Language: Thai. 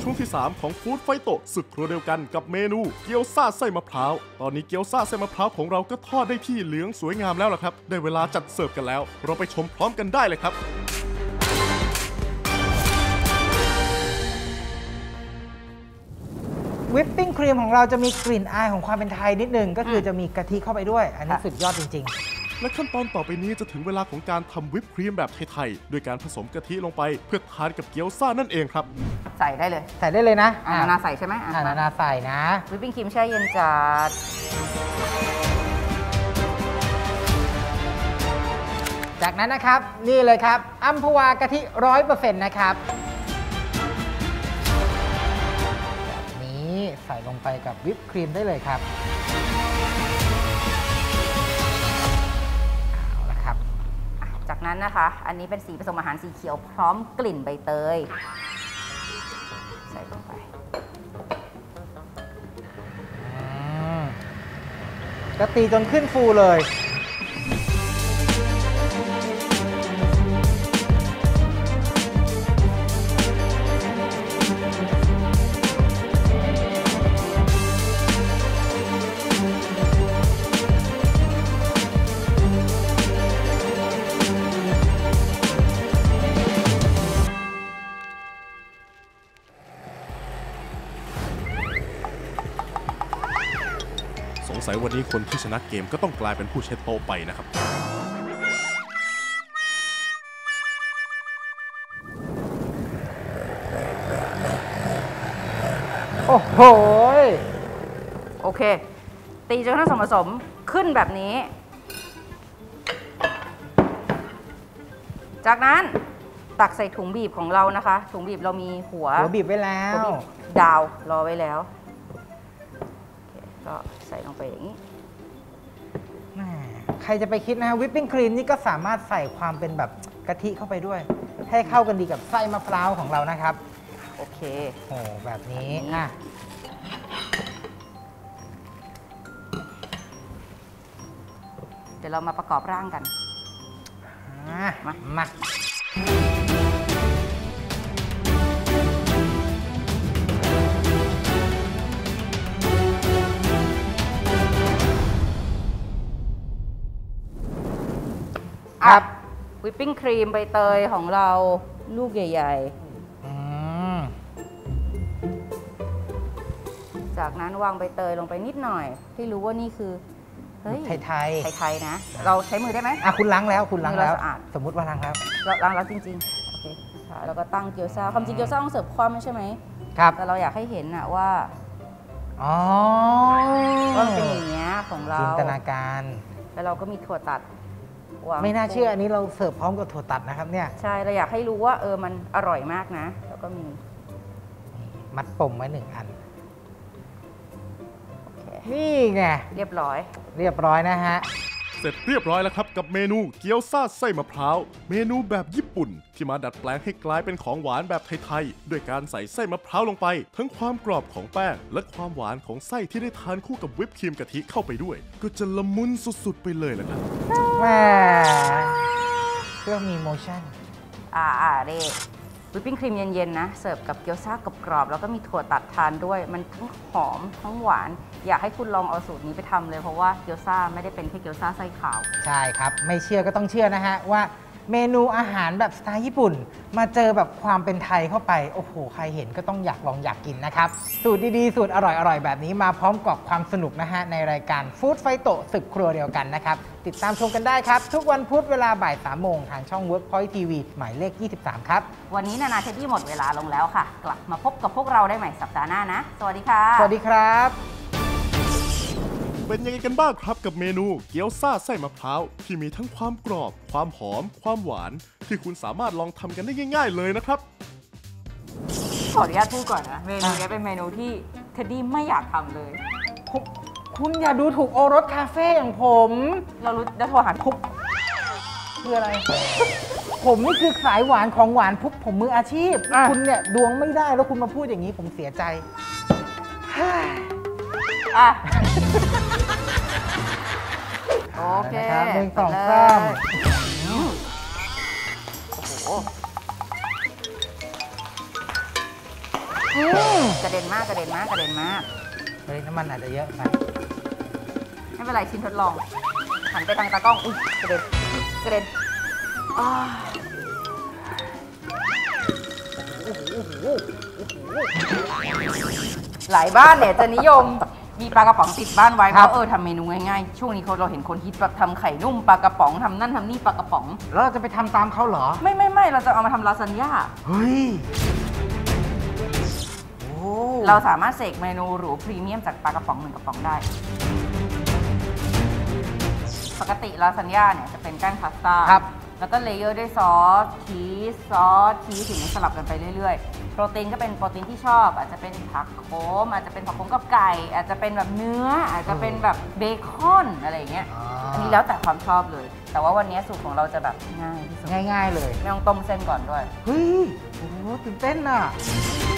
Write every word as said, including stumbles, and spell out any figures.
ช่วงที่สามของฟู้ดไฟโตะศึกครัวเดียวกันกับเมนูเกี๊ยวซ่าไส้มะพร้าวตอนนี้เกี๊ยวซ่าไส้มะพร้าวของเราก็ทอดได้ที่เหลืองสวยงามแล้วล่ะครับได้เวลาจัดเสิร์ฟกันแล้วเราไปชมพร้อมกันได้เลยครับวิปปิ้งครีมของเราจะมีกลิ่นอายของความเป็นไทยนิดนึงก็คือจะมีกะทิเข้าไปด้วยอันนี้สุดยอดจริงๆและขั้นตอนต่อไปนี้จะถึงเวลาของการทำวิปครีมแบบไทยๆโดยการผสมกะทิลงไปเพื่อทานกับเกี๊ยวซ่านั่นเองครับใส่ได้เลยใส่ได้เลยนะนานาใส่ใช่ไหมนานาใส่นะวิปปิ้งครีมแช่เย็นจัดจากนั้นนะครับนี่เลยครับอัมพวากะทิร้อยเปอร์เซ็นต์นะครับใส่ลงไปกับวิปครีมได้เลยครับเอาละครับจากนั้นนะคะอันนี้เป็นสีผสมอาหารสีเขียวพร้อมกลิ่นใบเตยใส่ลงไปก็ตีจนขึ้นฟูเลยสงสัยวันนี้คนที่ชนะเกมก็ต้องกลายเป็นผู้เช็ดโต๊ะไปนะครับโอ้โหโอเคตีจนทั้งส่วนผสมขึ้นแบบนี้จากนั้นตักใส่ถุงบีบของเรานะคะถุงบีบเรามีหัวหัวบีบไว้แล้วดาวรอไว้แล้วก็ใส่ลงไปอย่างนี้ใครจะไปคิดนะวิปปิ้งครีมนี่ก็สามารถใส่ความเป็นแบบกะทิเข้าไปด้วยให้เข้ากันดีกับไส้มะพร้าวของเรานะครับโอเคโอ้แบบนี้อ่ะเดี๋ยวเรามาประกอบร่างกันมามาครับวิปปิ้งครีมใบเตยของเราลูกใหญ่ๆจากนั้นวางใบเตยลงไปนิดหน่อยที่รู้ว่านี่คือเฮ้ยไทยไทยไทยนะเราใช้มือได้ไหมอ่ะคุณล้างแล้วคุณล้างแล้วสมมุติว่าล้างแล้วเราล้างแล้วจริงๆโอเคแล้วก็ตั้งเกี๊ยวซ่าความจริงเกี๊ยวซ่าต้องเสิร์ฟคว่ำใช่ไหมครับแต่เราอยากให้เห็นอะว่าอ๋อว่าเป็นอย่างเงี้ยของเราจินตนาการแล้วเราก็มีถั่วตัดไม่น่าเชื่ออันนี้เราเสิร์ฟพร้อมกับถั่วตัดนะครับเนี่ยใช่เราอยากให้รู้ว่าเออมันอร่อยมากนะแล้วก็มีมัดปมไว้หนึ่งอันนี่ไงเรียบร้อยเรียบร้อยนะฮะเสร็จเรียบร้อยแล้วครับกับเมนูเกี๊ยวซ่าไส้มะพร้าวเมนูแบบญี่ปุ่นที่มาดัดแปลงให้กลายเป็นของหวานแบบไทยๆด้วยการใส่ไส้มะพร้าวลงไปทั้งความกรอบของแป้งและความหวานของไส้ที่ได้ทานคู่กับวิปครีมกะทิเข้าไปด้วยก็จะละมุนสุดๆไปเลยละครับแม่เครื่องมีโมชั่นอ่าอ่าเด้วิปปิ้งครีมเย็นๆนะเสิร์ฟกับเกี๊ยวซ่ากรอบๆแล้วก็มีถั่วตัดทานด้วยมันทั้งหอมทั้งหวานอยากให้คุณลองเอาสูตรนี้ไปทำเลยเพราะว่าเกี๊ยวซ่าไม่ได้เป็นแค่เกี๊ยวซ่าไส้ขาวใช่ครับไม่เชื่อก็ต้องเชื่อนะฮะว่าเมนูอาหารแบบสไตล์ญี่ปุ่นมาเจอแบบความเป็นไทยเข้าไปโอ้โหใครเห็นก็ต้องอยากลองอยากกินนะครับสูตรดีๆสูตรอร่อยๆแบบนี้มาพร้อมกับความสนุกนะฮะในรายการฟู้ดไฟโตะศึกครัวเดียวกันนะครับติดตามชมกันได้ครับทุกวันพุธเวลาบ่ายสามโมงทางช่อง Workpoint ที วี หมายเลขยี่สิบสามครับวันนี้นานาเทดดี้หมดเวลาลงแล้วค่ะกลับมาพบกับพวกเราได้ใหม่สัปดาห์หน้านะสวัสดีค่ะสวัสดีครับเป็นยังไงกันบ้างครับกับเมนูเกี๊ยวซ่าไส้มะพร้าวที่มีทั้งความกรอบความหอมความหวานที่คุณสามารถลองทำกันได้ง่ายๆเลยนะครับขออนุญาตพูดก่อนนะเมนูนี้เป็นเมนูที่เทดดี้ไม่อยากทำเลยคุณอย่าดูถูกโอรสคาเฟ่อย่างผมเรารู้จะโทรหาทุบคืออะไรผมนี่คือสายหวานของหวานพุบผมมืออาชีพคุณเนี่ยดวงไม่ได้แล้วคุณมาพูดอย่างนี้ผมเสียใจอ่ะโอเคหนึ่งสองสามโอ้โหเด็นมากกระเด็นมากกระเด็นมากเฮ้ยน้ำมันอาจจะเยอะไปไม่เป็นไรชิ้นทดลองหันไปทางตากล้องอุ้ยกระเด็นกระเด็นอ้าหลายบ้านเนี่ยจะนิยมมีปลากระป๋องติดบ้านไว้เพราะเออทำเมนูง่ายๆช่วงนี้เขาเราเห็นคนฮิตแบบทำไข่นุ่มปลากระป๋องทำนั่นทำนี่ปลากระป๋องแล้วเราจะไปทำตามเขาเหรอไม่ไม่ไม่เราจะเอามาทำลาซานญ่าเฮ้ยโอ้เราสามารถเสกเมนูหรูพรีเมียมจากปลากระป๋องหนึ่งกระป๋องได้ ปกติลาซานญ่าเนี่ยจะเป็นแป้งพาสต้าครับแล้วก็เลเยอร์ด้วยซอสชีสซอสชีสถึงสลับกันไปเรื่อยๆ โปรตีนก็เป็นโปรตีนที่ชอบ อาจจะเป็นผักโขมอาจจะเป็นผักโขมกับไก่ อาจจะเป็นแบบเนื้อ อาจจะเป็นแบบเบคอนอะไรอย่างเงี้ย อันนี้แล้วแต่ความชอบเลย แต่ว่าวันนี้สูตรของเราจะแบบง่ายที่สุดง่ายๆเลยไม่ต้องต้มเส้นก่อนด้วยเฮ้ยโอ้โหตื่นเต้นอ่ะ